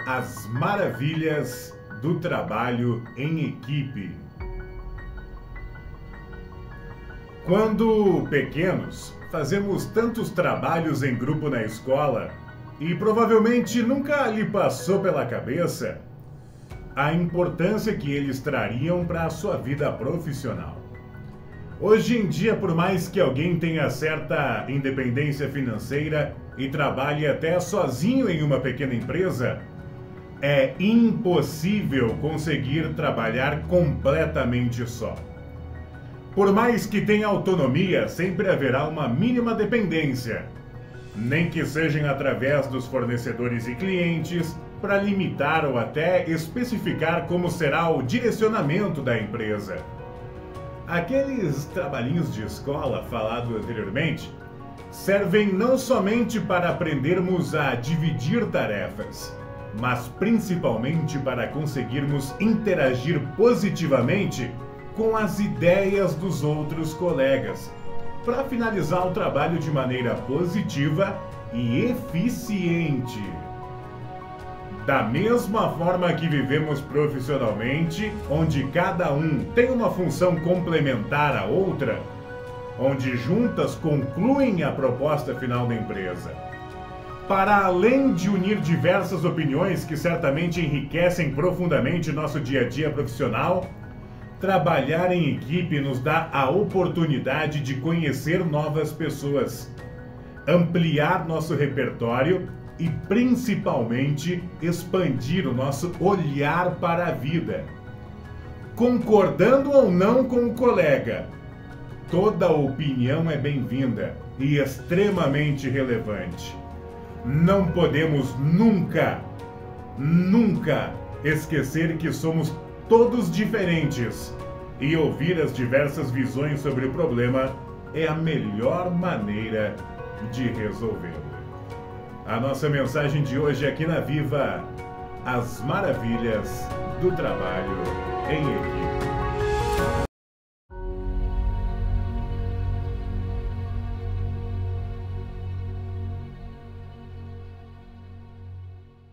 As maravilhas do trabalho em equipe. Quando pequenos, fazemos tantos trabalhos em grupo na escola e provavelmente nunca lhe passou pela cabeça a importância que eles trariam para a sua vida profissional. Hoje em dia, por mais que alguém tenha certa independência financeira e trabalhe até sozinho em uma pequena empresa, é impossível conseguir trabalhar completamente só. Por mais que tenha autonomia, sempre haverá uma mínima dependência, nem que sejam através dos fornecedores e clientes, para limitar ou até especificar como será o direcionamento da empresa. Aqueles trabalhinhos de escola falado anteriormente servem não somente para aprendermos a dividir tarefas, mas principalmente para conseguirmos interagir positivamente com as ideias dos outros colegas, para finalizar o trabalho de maneira positiva e eficiente. Da mesma forma que vivemos profissionalmente, onde cada um tem uma função complementar à outra, onde juntas concluem a proposta final da empresa. Para além de unir diversas opiniões que certamente enriquecem profundamente nosso dia a dia profissional, trabalhar em equipe nos dá a oportunidade de conhecer novas pessoas, ampliar nosso repertório e, principalmente, expandir o nosso olhar para a vida. Concordando ou não com o colega, toda opinião é bem-vinda e extremamente relevante. Não podemos nunca esquecer que somos todos diferentes e ouvir as diversas visões sobre o problema é a melhor maneira de resolvê-lo. A nossa mensagem de hoje aqui na Viva: as maravilhas do trabalho em equipe.